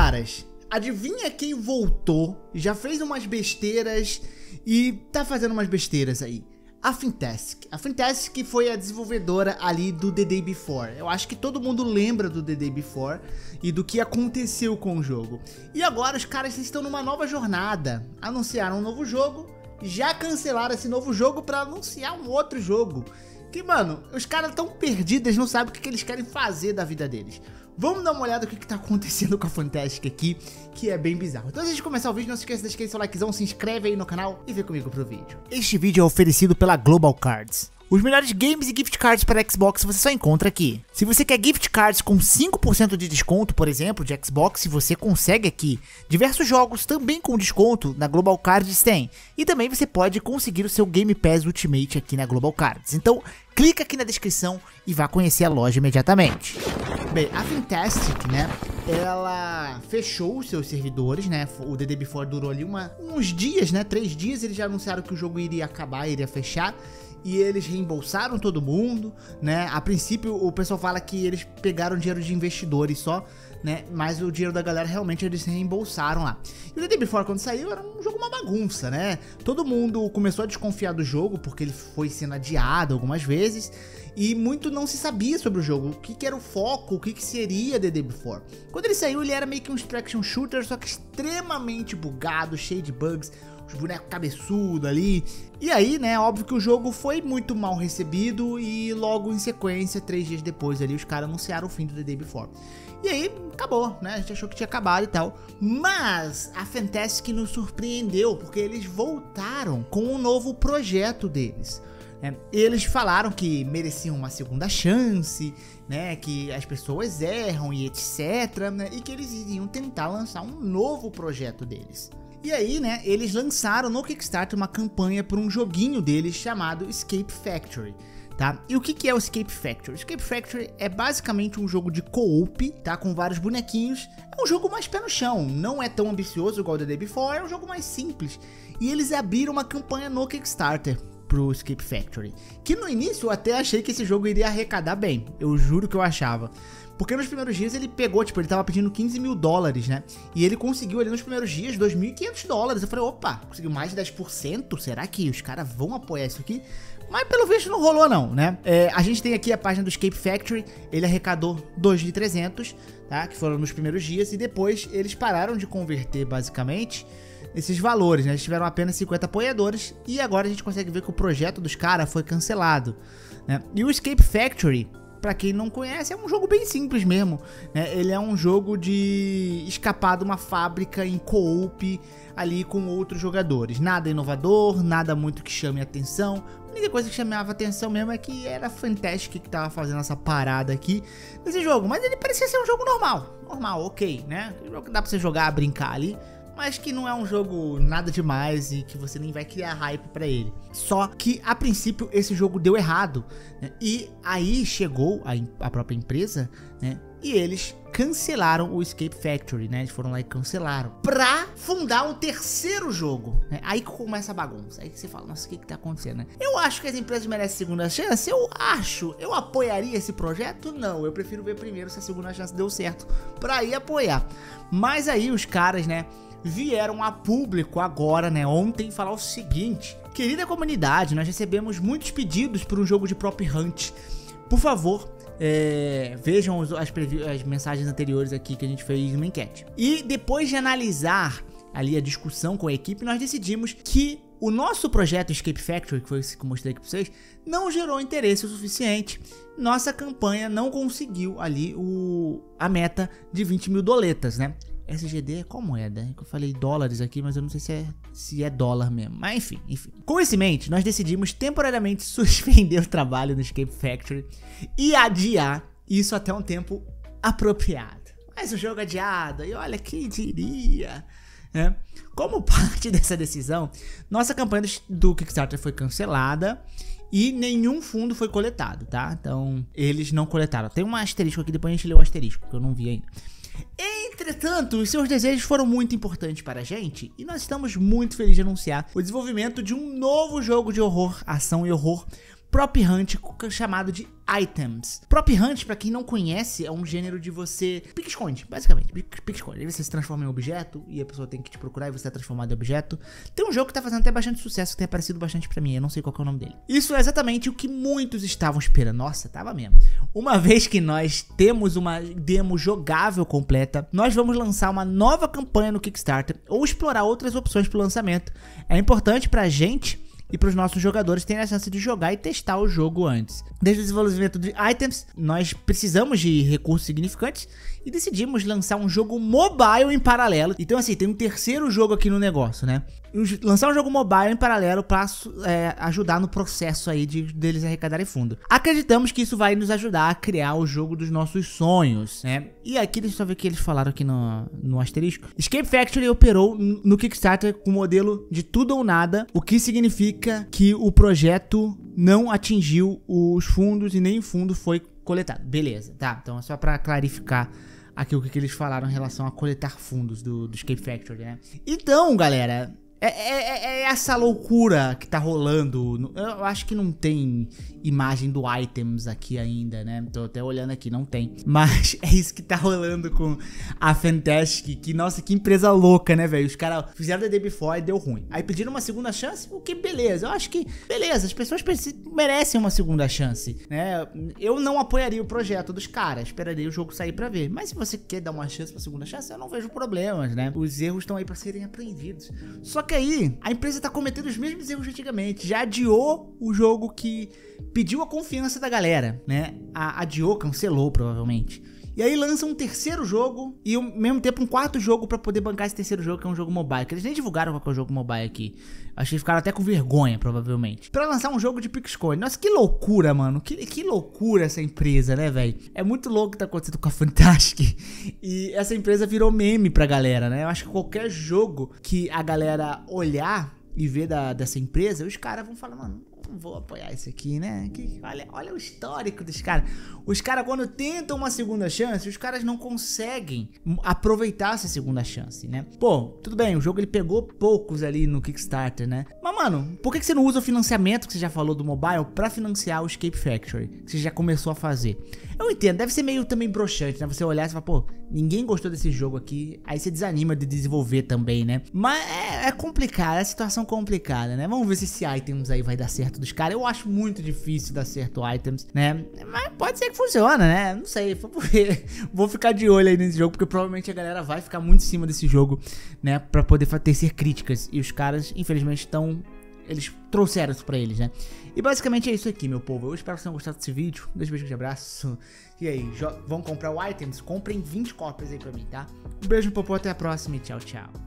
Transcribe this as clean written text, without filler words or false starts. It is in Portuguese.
caras, adivinha quem voltou, já fez umas besteiras e tá fazendo umas besteiras aí? A Fantastic. A Fantastic foi a desenvolvedora ali do The Day Before. Eu acho que todo mundo lembra do The Day Before e do que aconteceu com o jogo. E agora os caras estão numa nova jornada. Anunciaram um novo jogo, já cancelaram esse novo jogo pra anunciar um outro jogo. Que, mano, os caras tão perdidos, não sabem o que eles querem fazer da vida deles. Vamos dar uma olhada no que tá acontecendo com a Fantastic aqui, que é bem bizarro. Então antes de começar o vídeo, não se esqueça de deixar seu likezão, se inscreve aí no canal e vem comigo pro vídeo. Este vídeo é oferecido pela Global Cards. Os melhores games e gift cards para Xbox você só encontra aqui. Se você quer gift cards com 5% de desconto, por exemplo, de Xbox, você consegue aqui. Diversos jogos também com desconto na Global Cards tem. E também você pode conseguir o seu Game Pass Ultimate aqui na Global Cards. Então, clica aqui na descrição e vá conhecer a loja imediatamente. Bem, a Fantastic, né, ela fechou os seus servidores, né, o The Day Before durou ali uns dias, né, 3 dias, eles já anunciaram que o jogo iria acabar, iria fechar. E eles reembolsaram todo mundo, né? A princípio o pessoal fala que eles pegaram dinheiro de investidores só, né? Mas o dinheiro da galera realmente eles reembolsaram lá. E o The Day Before quando saiu era um jogo uma bagunça, né? Todo mundo começou a desconfiar do jogo porque ele foi sendo adiado algumas vezes. E muito não se sabia sobre o jogo, o que era o foco, o que seria The Day Before. Quando ele saiu ele era meio que um extraction shooter, só que extremamente bugado, cheio de bugs. Os bonecos cabeçudos ali. E aí, né, óbvio que o jogo foi muito mal recebido e logo em sequência, 3 dias depois ali, os caras anunciaram o fim do The Day Before. E aí, acabou, né, a gente achou que tinha acabado e tal. Mas a Fantastic nos surpreendeu, porque eles voltaram com um novo projeto deles. Eles falaram que mereciam uma segunda chance, né, que as pessoas erram e etc, né, e que eles iriam tentar lançar um novo projeto deles. E aí, né, eles lançaram no Kickstarter uma campanha para um joguinho deles chamado Escape Factory, tá? E o que é o Escape Factory? O Escape Factory é basicamente um jogo de co-op, tá? Com vários bonequinhos. É um jogo mais pé no chão, não é tão ambicioso igual o The Day Before, é um jogo mais simples. E eles abriram uma campanha no Kickstarter pro Escape Factory, que no início eu até achei que esse jogo iria arrecadar bem, eu juro que eu achava. Porque nos primeiros dias ele pegou, tipo, ele tava pedindo 15 mil dólares, né? E ele conseguiu ali nos primeiros dias 2.500 dólares. Eu falei, opa, conseguiu mais de 10%? Será que os caras vão apoiar isso aqui? Mas pelo visto não rolou não, né? A gente tem aqui a página do Escape Factory, ele arrecadou 2.300, tá? Que foram nos primeiros dias e depois eles pararam de converter basicamente esses valores, né? Eles tiveram apenas 50 apoiadores e agora a gente consegue ver que o projeto dos caras foi cancelado, né? E o Escape Factory, pra quem não conhece, é um jogo bem simples mesmo, né? Ele é um jogo de escapar de uma fábrica em co-op ali com outros jogadores. Nada inovador, nada muito que chame atenção. A única coisa que chamava atenção mesmo é que era a Fantastic que tava fazendo essa parada aqui nesse jogo. Mas ele parecia ser um jogo normal. Normal, ok, né? Um jogo que dá pra você jogar, brincar ali. Mas que não é um jogo nada demais e que você nem vai criar hype pra ele. Só que, a princípio, esse jogo deu errado, né? E aí chegou a própria empresa, né? E eles cancelaram o Escape Factory, né? Eles foram lá e cancelaram pra fundar um terceiro jogo, né? Aí que começa a bagunça. Aí que você fala, nossa, o que tá acontecendo, né? Eu acho que as empresas merecem segunda chance. Eu apoiaria esse projeto? Não, eu prefiro ver primeiro se a segunda chance deu certo pra ir apoiar. Mas aí os caras, né, vieram a público agora, né, ontem, falar o seguinte: querida comunidade, nós recebemos muitos pedidos por um jogo de Prop Hunt. Por favor, vejam as mensagens anteriores aqui que a gente fez numa enquete. E depois de analisar ali a discussão com a equipe, nós decidimos que o nosso projeto Escape Factory, que foi esse que eu mostrei aqui pra vocês, não gerou interesse o suficiente. Nossa campanha não conseguiu ali a meta de 20 mil doletas, né? SGD é qual moeda? Eu falei dólares aqui, mas eu não sei se é dólar mesmo. Mas enfim. Com isso em mente, nós decidimos temporariamente suspender o trabalho no Escape Factory e adiar isso até um tempo apropriado. Mas o jogo adiado, e olha, quem diria, né? Como parte dessa decisão, nossa campanha do Kickstarter foi cancelada e nenhum fundo foi coletado, tá? Então, eles não coletaram. Tem um asterisco aqui, depois a gente lê o asterisco, que eu não vi ainda. Entretanto, os seus desejos foram muito importantes para a gente e nós estamos muito felizes de anunciar o desenvolvimento de um novo jogo de horror, ação e horror Prop Hunt, chamado de Items. Prop Hunt, pra quem não conhece, é um gênero de você... pique-esconde, basicamente. Pique-esconde. Aí você se transforma em objeto e a pessoa tem que te procurar e você é transformado em objeto. Tem um jogo que tá fazendo até bastante sucesso, que tem aparecido bastante pra mim, eu não sei qual que é o nome dele. Isso é exatamente o que muitos estavam esperando. Nossa, tava mesmo. Uma vez que nós temos uma demo jogável completa, nós vamos lançar uma nova campanha no Kickstarter ou explorar outras opções pro lançamento. É importante pra gente e para os nossos jogadores terem a chance de jogar e testar o jogo antes. Desde o desenvolvimento de Items, nós precisamos de recursos significantes e decidimos lançar um jogo mobile em paralelo. Então assim, tem um terceiro jogo aqui no negócio, né? Lançar um jogo mobile em paralelo para ajudar no processo aí deles arrecadarem fundo. Acreditamos que isso vai nos ajudar a criar o jogo dos nossos sonhos, né? E aqui, deixa eu só ver o que eles falaram aqui no asterisco. Escape Factory operou no Kickstarter com o modelo de tudo ou nada, o que significa que o projeto não atingiu os fundos e nem o fundo foi coletado. Beleza, tá? Então é só para clarificar aqui o que eles falaram em relação a coletar fundos do Escape Factory, né? Então, galera, é essa loucura que tá rolando. Eu acho que não tem imagem do Items aqui ainda, né? Tô até olhando aqui, não tem. Mas é isso que tá rolando com a Fantastic. Que, nossa, que empresa louca, né, velho? Os caras fizeram The Day Before e deu ruim. Aí pediram uma segunda chance, o que beleza. Eu acho que, beleza, as pessoas merecem uma segunda chance, né? Eu não apoiaria o projeto dos caras, esperaria o jogo sair pra ver. Mas se você quer dar uma chance pra segunda chance, eu não vejo problemas, né? Os erros estão aí pra serem aprendidos. Só que aí, a empresa tá cometendo os mesmos erros de antigamente. Já adiou o jogo que pediu a confiança da galera, né? Adiou, cancelou provavelmente. E aí lança um terceiro jogo e ao mesmo tempo um quarto jogo pra poder bancar esse terceiro jogo, que é um jogo mobile. Que eles nem divulgaram qual que é o jogo mobile aqui. Acho que eles ficaram até com vergonha, provavelmente. Pra lançar um jogo de pique-esconde. Nossa, que loucura, mano. Que loucura essa empresa, né, velho? É muito louco o que tá acontecendo com a Fantastic. E essa empresa virou meme pra galera, né? Eu acho que qualquer jogo que a galera olhar e ver dessa empresa, os caras vão falar, mano, não vou apoiar isso aqui, né? Olha o histórico dos caras. Os caras, quando tentam uma segunda chance, os caras não conseguem aproveitar essa segunda chance, né? Pô, tudo bem, o jogo ele pegou poucos ali no Kickstarter, né? Mas, mano, por que você não usa o financiamento que você já falou do mobile pra financiar o Escape Factory, que você já começou a fazer? Eu entendo, deve ser meio também broxante, né? Você olhar e falar, pô, ninguém gostou desse jogo aqui, aí você desanima de desenvolver também, né? Mas é complicado, é situação complicada, né? Vamos ver se esse Items aí vai dar certo dos caras. Eu acho muito difícil dar certo o Items, né? Mas pode ser que funcione, né? Não sei, vou ficar de olho aí nesse jogo, porque provavelmente a galera vai ficar muito em cima desse jogo, né? Pra poder tecer críticas. E os caras, infelizmente, eles trouxeram isso pra eles, né? E basicamente é isso aqui, meu povo. Eu espero que vocês tenham gostado desse vídeo. Um beijo de abraço. E aí, vão comprar o Items? Comprem 20 cópias aí pra mim, tá? Um beijo, popô, até a próxima e tchau, tchau.